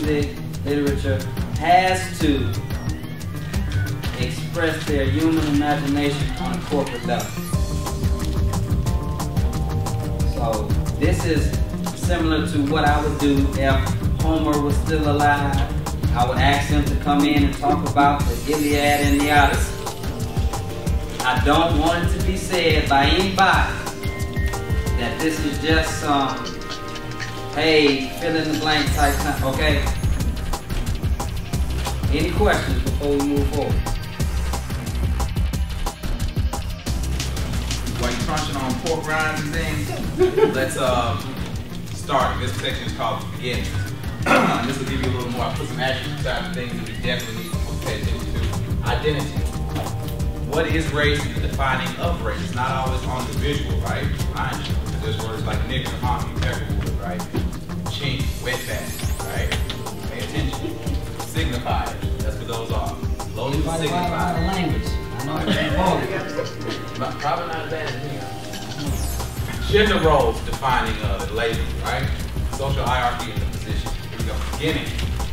music, literature has to express their human imagination on a corporate level. So this is similar to what I would do if Homer was still alive. I would ask him to come in and talk about the Iliad and the Odyssey. I don't want it to be said by anybody that this is just some, hey, fill in the blank type thing, okay? Any questions before we move forward? While you're crunching on pork rinds and things, let's start. This section is called the beginnings. This will give you a little more. I put some action beside the things that we definitely need to pay attention to. Identity. What is race and the defining of race? It's not always on the visual, right? Mind you, there's words like nigger, honky, pepperwood, right? Chink, wetback, right? Pay attention. Signifiers. That's what those are. Loading signifiers. Language. I know it's Probably not as bad as me. Gender roles defining the label, right? Social hierarchy and the position. Here we go. Beginning.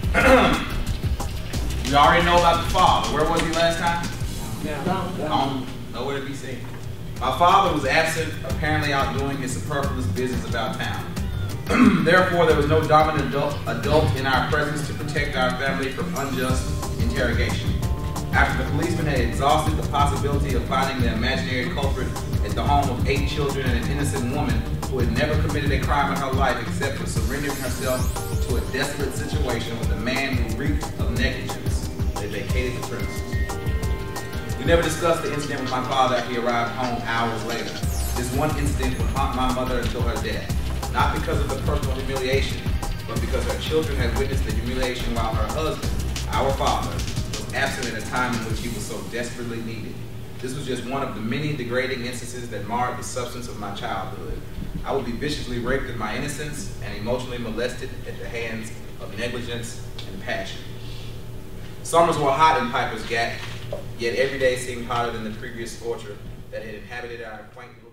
We already know about the father. Where was he last time? Home. Nowhere to be seen. My father was absent, apparently out doing his superfluous business about town. Therefore, there was no dominant adult in our presence to protect our family from unjust interrogation. After the policeman had exhausted the possibility of finding the imaginary culprit at the home of 8 children and an innocent woman who had never committed a crime in her life except for surrendering herself to a desperate situation with a man who reeked of negligence, they vacated the premises. We never discussed the incident with my father after he arrived home hours later. This one incident would haunt my mother until her death, not because of the personal humiliation, but because her children had witnessed the humiliation while her husband, our father, was absent at a time in which he was so desperately needed. This was just one of the many degrading instances that marred the substance of my childhood. I would be viciously raped in my innocence and emotionally molested at the hands of negligence and passion. Summers were hot in Piper's Gap, yet every day seemed hotter than the previous scorcher that had inhabited our quaint